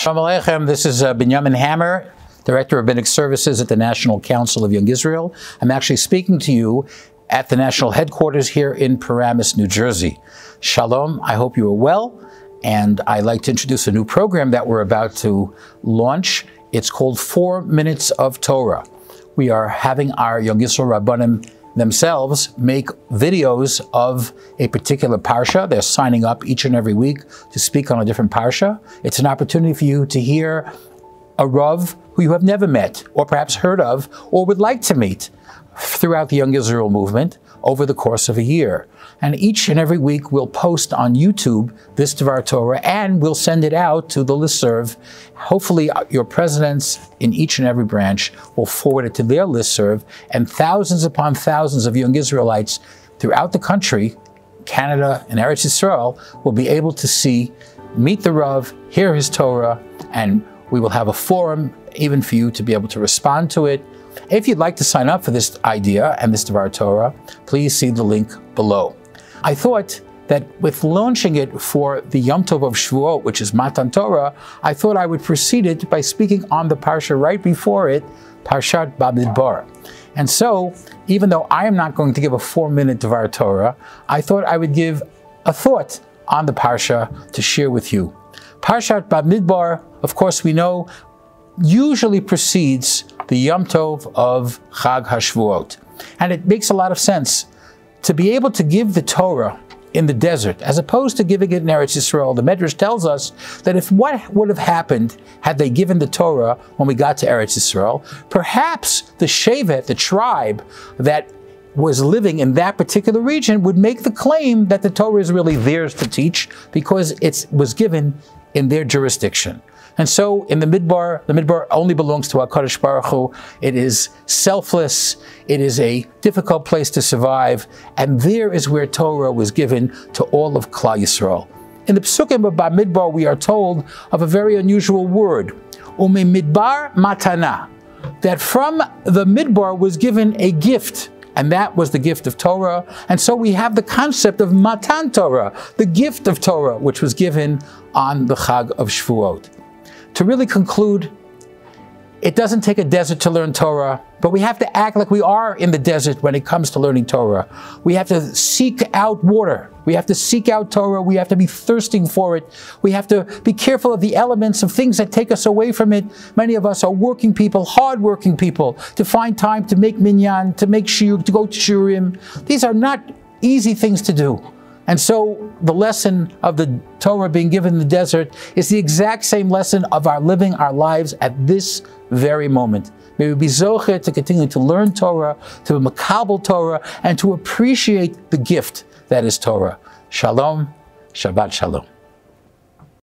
Shalom Aleichem, this is Binyamin Hammer, Director of Rabbinic Services at the National Council of Young Israel. I'm actually speaking to you at the national headquarters here in Paramus, New Jersey. Shalom, I hope you are well, and I'd like to introduce a new program that we're about to launch. It's called 4 Minutes of Torah. We are having our Young Israel Rabbanim themselves make videos of a particular parsha. They're signing up each and every week to speak on a different parsha. It's an opportunity for you to hear a Rav who you have never met, or perhaps heard of, or would like to meet throughout the Young Israel movement over the course of a year. And each and every week we'll post on YouTube this Dvar Torah, and we'll send it out to the listserv. Hopefully your presidents in each and every branch will forward it to their listserv, and thousands upon thousands of young Israelites throughout the country, Canada and Eretz Yisrael, will be able to meet the Rav, hear his Torah, and we will have a forum even for you to be able to respond to it. If you'd like to sign up for this idea and this Dvar Torah, please see the link below. I thought that with launching it for the Yom Tov of Shavuot, which is Matan Torah, I thought I would precede it by speaking on the parsha right before it, Parshat Bamidbar. And so, even though I am not going to give a 4-minute Dvar Torah, I thought I would give a thought on the parsha to share with you. Parshat Bamidbar, of course we know, usually precedes the Yom Tov of Chag HaShavuot. And it makes a lot of sense to be able to give the Torah in the desert, as opposed to giving it in Eretz Yisrael. The Medrash tells us that if what would have happened had they given the Torah when we got to Eretz Yisrael, perhaps the Shevet, the tribe that was living in that particular region, would make the claim that the Torah is really theirs to teach because it was given in their jurisdiction. And so in the Midbar only belongs to HaKadosh Baruch Hu. It is selfless. It is a difficult place to survive. And there is where Torah was given to all of Klal Yisrael. In the Psukim of Bamidbar, we are told of a very unusual word, Umimidbar matana, that from the Midbar was given a gift. And that was the gift of Torah. And so we have the concept of Matan Torah, the gift of Torah, which was given on the Chag of Shavuot. To really conclude, it doesn't take a desert to learn Torah, but we have to act like we are in the desert when it comes to learning Torah. We have to seek out water. We have to seek out Torah. We have to be thirsting for it. We have to be careful of the elements of things that take us away from it. Many of us are working people, hard-working people, to find time to make minyan, to make shiur, to go to shurim. These are not easy things to do. And so the lesson of the Torah being given in the desert is the exact same lesson of our living our lives at this very moment. May we be zocher to continue to learn Torah, to be makabel Torah, and to appreciate the gift that is Torah. Shalom, Shabbat Shalom.